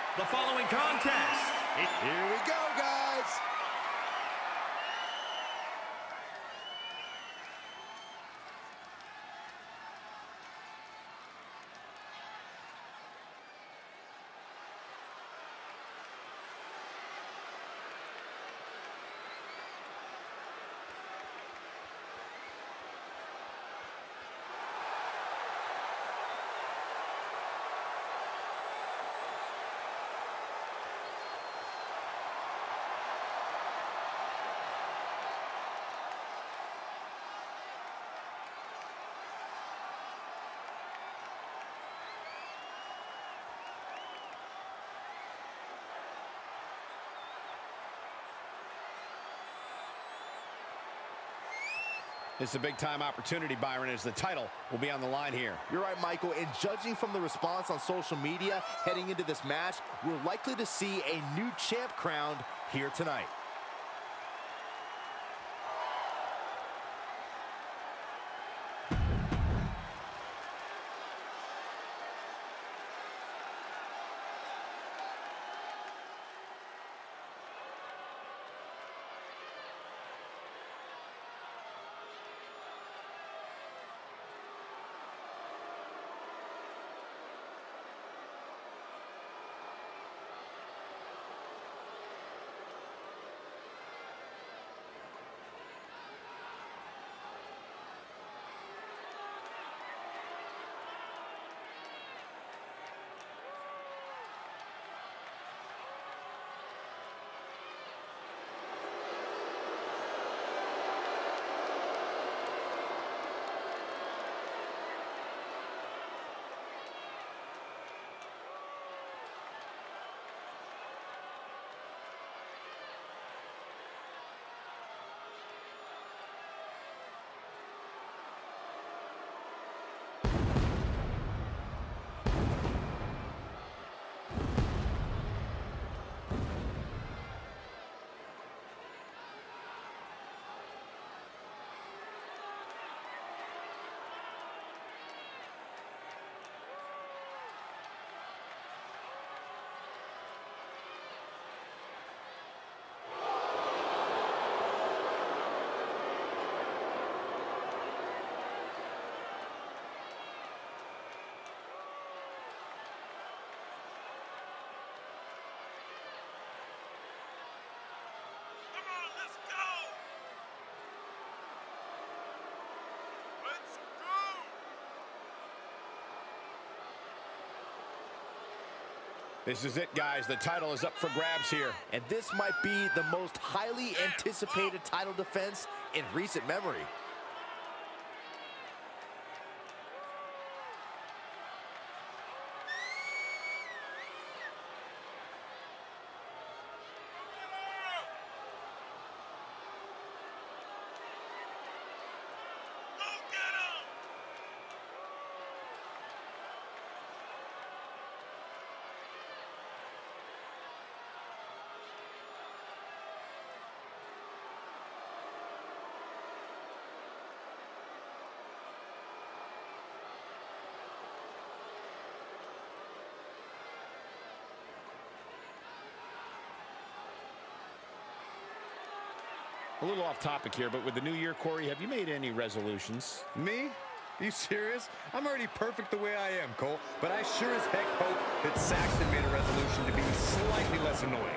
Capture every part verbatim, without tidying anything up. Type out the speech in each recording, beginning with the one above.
The following contest. Here we go, guys. It's a big-time opportunity, Byron, as the title will be on the line here. You're right, Michael, and judging from the response on social media heading into this match, we're likely to see a new champ crowned here tonight. This is it, guys. The title is up for grabs here. And this might be the most highly anticipated title defense in recent memory. A little off topic here, but with the new year, Corey, have you made any resolutions? Me? Are you serious? I'm already perfect the way I am, Cole. But I sure as heck hope that Saxton made a resolution to be slightly less annoying.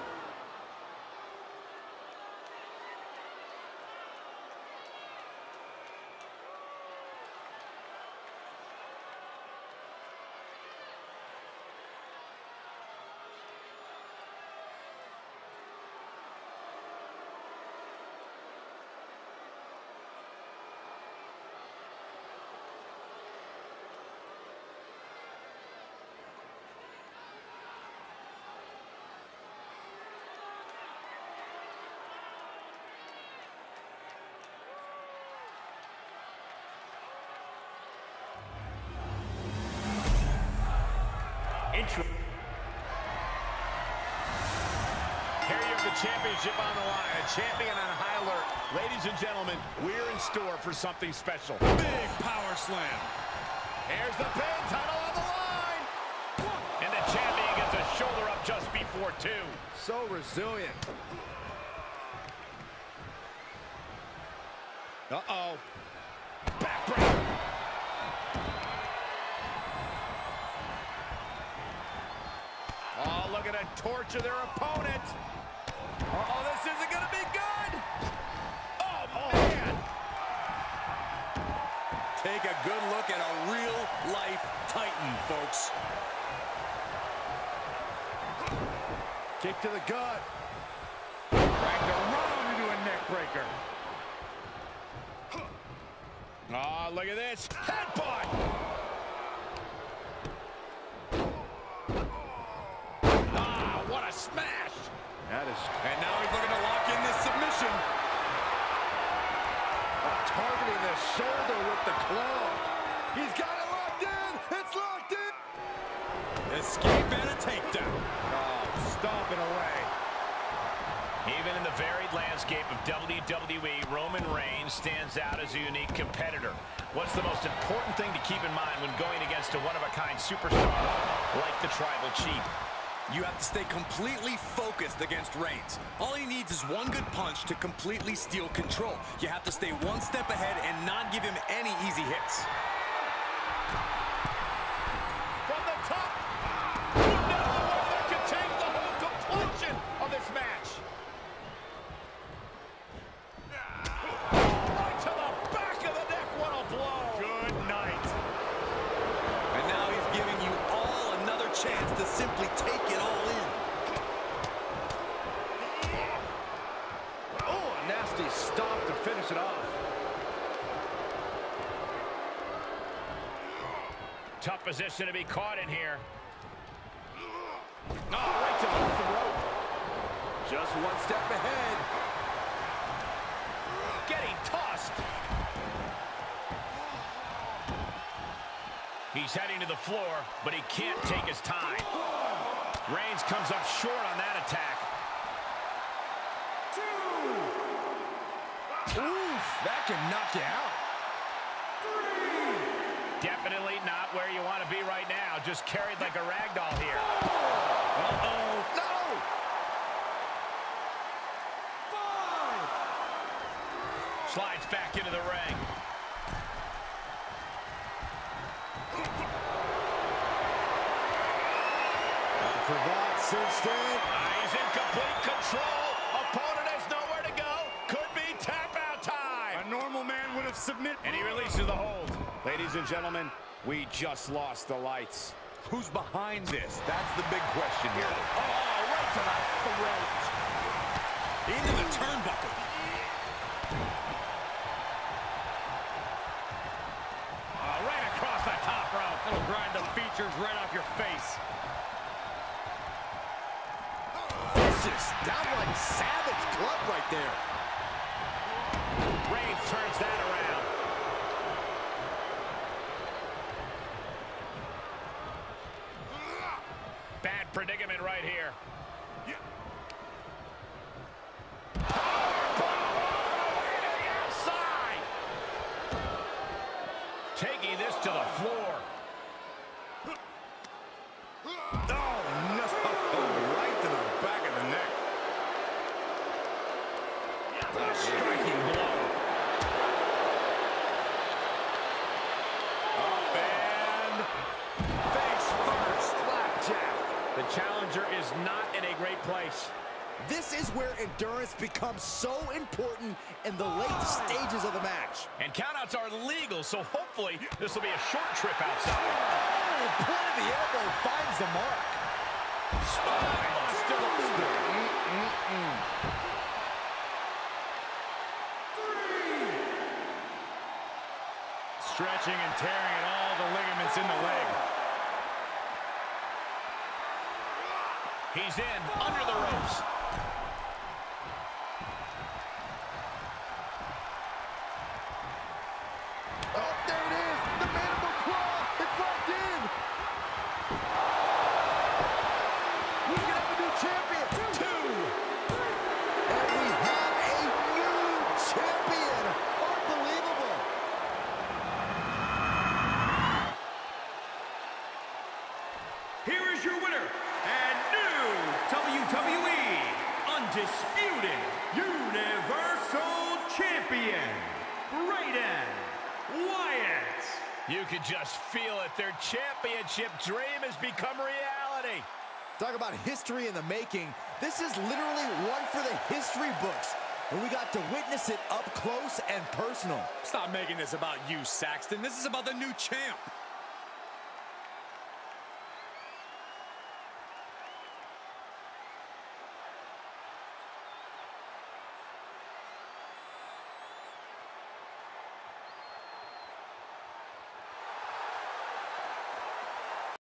Intro. Here you have the championship on the line, a champion on high alert. Ladies and gentlemen, we're in store for something special. Big power slam. Here's the pin, title on the line. And the champion gets a shoulder up just before two. So resilient. Uh-oh. Backbreaker. Oh, look at it torture their opponent. Oh, this isn't going to be good. Oh, man. Take a good look at a real-life Titan, folks. Kick to the gut. Dragged around into a neck breaker. Oh, look at this. Headbutt. Ah, what a smash. That is... And now he's looking to lock in this submission. Oh, targeting the shoulder with the claw. He's got it locked in. It's locked in. Escape and a takedown. Oh, stomping away. Even in the varied landscape of W W E, Roman Reigns stands out as a unique competitor. What's the most important thing to keep in mind when going against a one-of-a-kind superstar like the Tribal Chief? You have to stay completely focused against Reigns. All he needs is one good punch to completely steal control. You have to stay one step ahead and not give him any easy hits. From the top. No way that could change the whole complexion of this match. Right to the back of the neck. What a blow. Good night. And now he's giving you all another chance to simply take it all in. Oh, a nasty stop to finish it off. Tough position to be caught in here. Oh, right to the throat. Just one step ahead. Getting tossed. He's heading to the floor, but he can't take his time. Reigns comes up short on that attack. Oof, that can knock you out. Definitely not where you want to be right now. Just carried like a rag doll here. Uh-oh. No! Five. Slides back into the ring. Cravat cinched in. Ah, he's in complete control. Opponent has nowhere to go. Could be tap-out time. A normal man would have submitted. And he releases the hold. Ladies and gentlemen, we just lost the lights. Who's behind this? That's the big question here. Oh, right to the throat. Into the turnbuckle. Oh, right across the top rope. It'll grind the features right off your face. Vicious, downright savage club right there. Reigns turns that around. Bad predicament right here. Outside. Taking this to the floor. Oh, no. Right to the back of the neck. A striking blow. Up and face first. Blackjack. The challenger is not in a great place. This is where endurance becomes so important in the late stages of the match. And countouts are legal, so hopefully this will be a short trip outside. Oh, point of the elbow finds the mark. Spine buster. Mm-mm-mm. Stretching and tearing at all the ligaments in the leg. He's in under the ropes. Oh, there it is. The mandible claw. It's locked in. Who's going to have a new champion? Two. And we have a new champion. Unbelievable. Here is your winner and new W W E Undisputed Universal Champion, Bray Wyatt. You can just feel it. Their championship dream has become reality. Talk about history in the making. This is literally one for the history books. And we got to witness it up close and personal. Stop making this about you, Saxton. This is about the new champ.